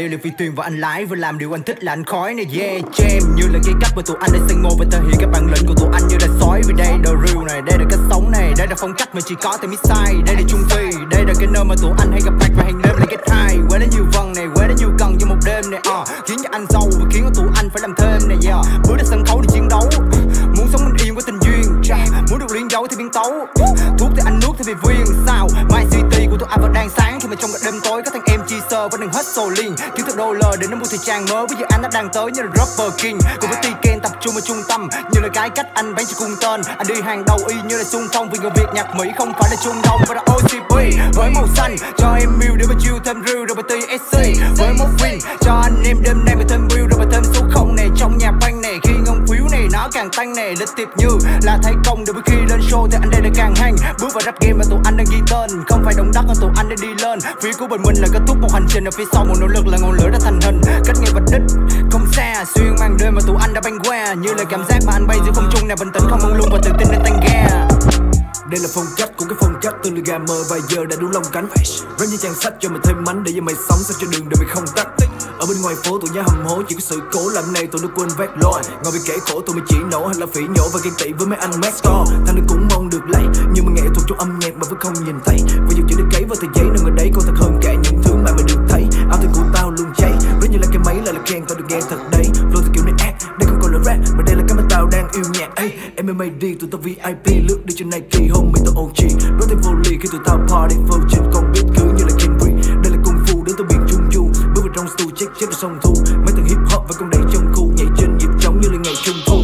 xe liền phi thuyền và anh lái và làm điều anh thích là anh khói này. Yeah, jam như là cái cách mà tụi anh đã xây ngô và thể hiện cái bản lĩnh của tụi anh như là sói. Vì đây the real này, đây là cách sống này, đây là phong cách mà chỉ có tại Missai. Đây là Trung Phi, đây là cái nơi mà tụi anh hay gặp mặt và hàng đêm là get high. Quên đến nhiều vần này, quên đến nhiều cần cho một đêm này. Khiến cho anh giàu và khiến cho tụi anh phải làm thêm này. Yeah, bước ra sân khấu để chiến đấu, muốn sống bình yên với tình duyên. Muốn được liên dấu thì biến tấu, thuốc thì anh nuốt thì bị viên. Sao My City của tụi anh vẫn đang sáng khi mà trong cả đêm tối có thằng em Cheezer vẫn đang hết sầu liên. Kiếm thật đô lờ để nó mua thời trang mới với dự án nó đang tới như là Rapper King. Cùng với Tiken tập trung ở trung tâm như là cái cách anh bán cho cung tên. Anh đi hàng đầu y như là xung phong vì người Việt nhạc Mỹ không phải là Trung Đông và là OCP. Với màu xanh cho em Miu để mà chill thêm real rồi mà TSC. Với một win cho anh em đêm nay mà thêm view rồi mà thêm số không này trong nhà banh này. Khi ngân phiếu này nó càng tăng này, lịch tiệp như là thấy công để khi lên show thì anh đây là càng hang. Bước vào rap game mà tụi anh đang ghi tên, không phải động đất mà tụi anh đang đi lên. Phía của mình là kết thúc một hành trình, ở phía sau một nỗ lực là ngọn lửa đã thành hình. Cách nghe vạch đích không xa, xuyên màn đêm mà tụi anh đã băng qua như là cảm giác mà anh bay giữa không trung này, bình tĩnh không mông lung và tự tin nên tăng ga. Đây là phong cách của cái phong cách từ lời gà mờ vài giờ đã đủ lông cánh. Rap như trang sách cho mày thêm mánh để cho mày sống sao cho đường đời mày không tắt. Ở bên ngoài phố tụi nhá hầm hố chỉ có sự cố làm này tụi nó quên vác lôi. Ngồi bị kể khổ tụi mày chỉ nổ hay là phỉ nhổ và ghen tị với mấy anh Maxtor. Thằng này cũng mong được lấy nhưng mà nghệ thuật trong âm nhạc mà vẫn không nhìn thấy. Và dù chỉ để cấy vào tờ giấy nơi ở đấy còn thật hơn cả những thứ mà mày được thấy. Áo thun của tao luôn cháy, rất như là cái máy lại là khen tao được nghe thật đấy. Flow theo kiểu này ác, đây không còn là rap mà đây là cái mà tao đang yêu nhạc. MMA đi tụi tao VIP lướt đi trên Nike homie tao OG. Nói thêm vô lì khi tụi tao party flow trên con beat cứ như là Kendrick. Đây là cung phu đến từ biển Trung Du, bước vào trong studio check chết được song thu. Mấy thằng hip hop và con đầy trong khu nhảy trên nhịp trống như là ngày trung thu.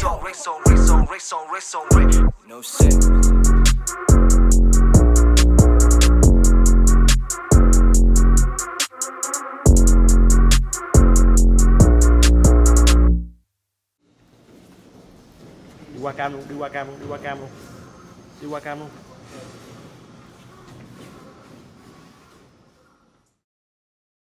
No shit. Đi qua cam luôn, đi qua cam luôn, đi qua cam luôn, đi qua cam luôn.